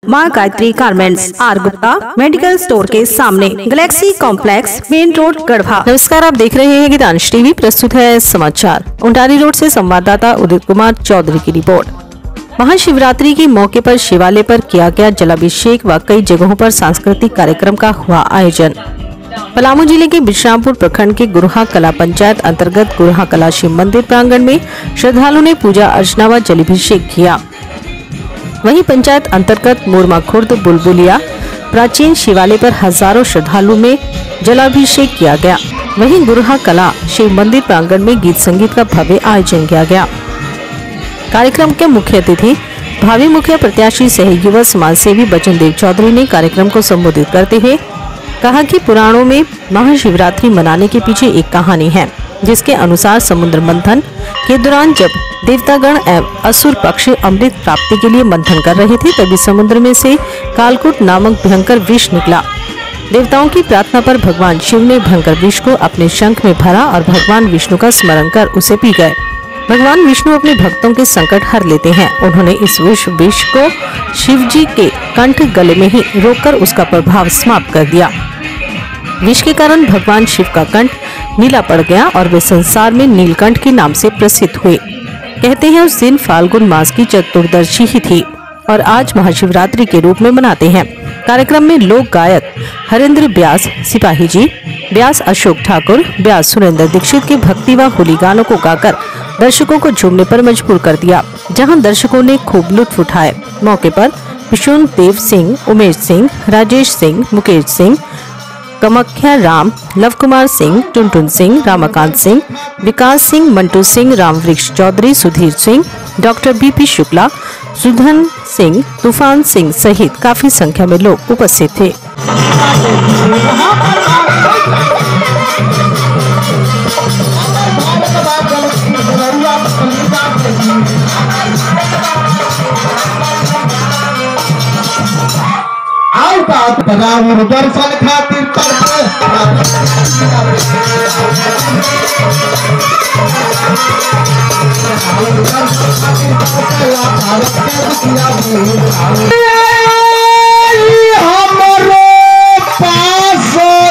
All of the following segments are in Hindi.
माँ Gayatri garments, R Gupta medical store के सामने, Galaxy complex, main road, Garhwa. नमस्कार, आप देख रहे हैं गीतांश टीवी। प्रस्तुत है समाचार। उंटारी रोड से संवाददाता उदित कुमार चौधरी की रिपोर्ट। महाशिवरात्रि के मौके पर शिवालय पर किया गया जलाभिषेक व कई जगहों पर सांस्कृतिक कार्यक्रम का हुआ आयोजन। पलामू जिले के विश्रामपुर प्रखंड के गुरहा कला पंचायत अंतर्गत गुरहा कला शिव मंदिर प्रांगण में श्रद्धालुओं ने पूजा अर्चना व जलाभिषेक किया। वहीं पंचायत अंतर्गत मोरमा खुर्द बुलबुलिया प्राचीन शिवालय पर हजारों श्रद्धालुओं में जलाभिषेक किया गया। वहीं गुरहा कला शिव मंदिर प्रांगण में गीत संगीत का भव्य आयोजन किया गया। कार्यक्रम के मुख्य अतिथि भावी मुखिया प्रत्याशी सह युवा समाज सेवी बचनदेव चौधरी ने कार्यक्रम को संबोधित करते हुए कहा कि पुराणों में महाशिवरात्रि मनाने के पीछे एक कहानी है, जिसके अनुसार समुद्र मंथन के दौरान जब देवतागण एवं असुर पक्ष अमृत प्राप्ति के लिए मंथन कर रहे थे, तभी समुद्र में से कालकूट नामक भयंकर विष निकला। देवताओं की प्रार्थना पर भगवान शिव ने भयंकर विष को अपने शंख में भरा और भगवान विष्णु का स्मरण कर उसे पी गए। भगवान विष्णु अपने भक्तों के संकट हर लेते हैं। उन्होंने इस विष को शिव जी के कंठ गले में ही रोककर उसका प्रभाव समाप्त कर दिया। विष के कारण भगवान शिव का कंठ नीला पड़ गया और वे संसार में नीलकंठ के नाम से प्रसिद्ध हुए। कहते हैं उस दिन फाल्गुन मास की चतुर्दशी ही थी और आज महाशिवरात्रि के रूप में मनाते हैं। कार्यक्रम में लोक गायक हरेंद्र व्यास सिपाही जी, व्यास अशोक ठाकुर, व्यास सुरेंद्र दीक्षित के भक्ति व होली गानों को गाकर दर्शकों को झूमने पर मजबूर कर दिया, जहां दर्शकों ने खूब लुत्फ उठाए। मौके पर विष्णु देव सिंह, उमेश सिंह, राजेश सिंह, मुकेश सिंह, कमख्या राम, लव कुमार सिंह, टुनटुन सिंह, रामाकांत सिंह, विकास सिंह, मंटू सिंह, रामवृक्ष चौधरी, सुधीर सिंह, डॉक्टर बीपी शुक्ला, सुधन सिंह, तूफान सिंह सहित काफी संख्या में लोग उपस्थित थे। दर्शन खातिर हमरो पास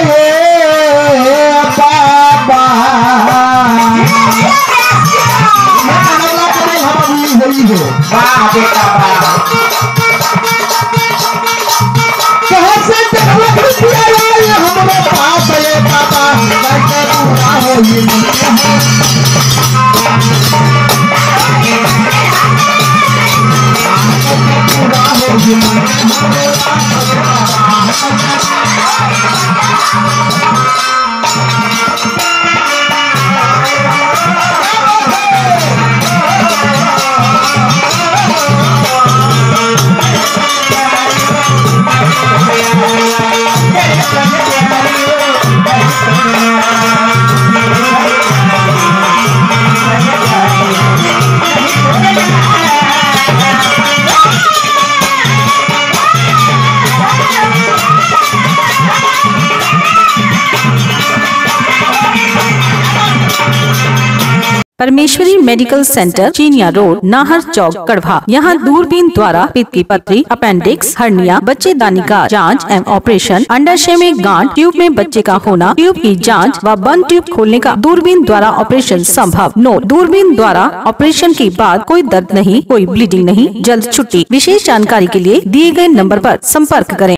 Parmeshwari medical centre, Chiniya road, Nahar Chowk, Garhwa. यहाँ दूरबीन द्वारा पित्त की पथरी, अपेंडिक्स, हर्निया, बच्चेदानी का जांच एवं ऑपरेशन, अंडाशय में गांठ, ट्यूब में बच्चे का होना, ट्यूब की जांच व बंद ट्यूब खोलने का दूरबीन द्वारा ऑपरेशन संभव। नोट: दूरबीन द्वारा ऑपरेशन के बाद कोई दर्द नहीं, कोई ब्लीडिंग नहीं, जल्द छुट्टी। विशेष जानकारी के लिए दिए गए नंबर पर संपर्क करें।